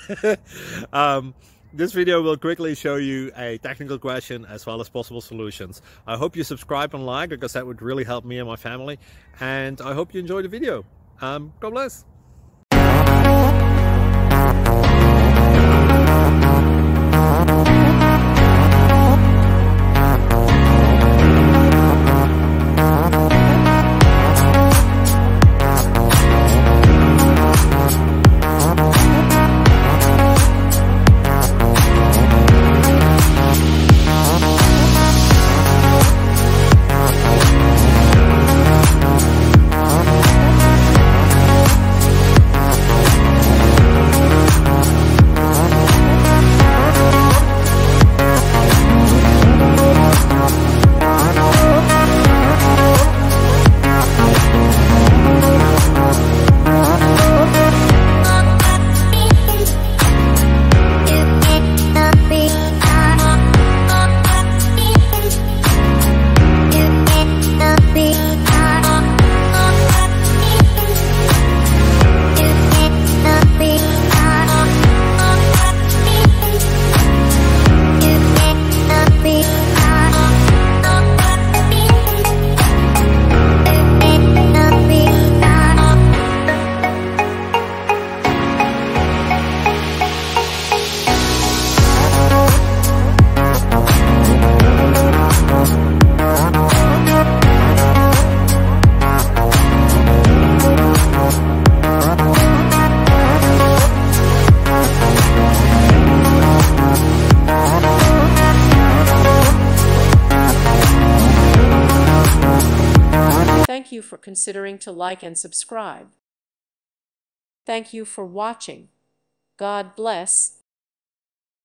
This video will quickly show you a technical question as well as possible solutions. I hope you subscribe and like, because that would really help me and my family. And I hope you enjoy the video. God bless. Thank you for considering to like and subscribe. Thank you for watching. God bless.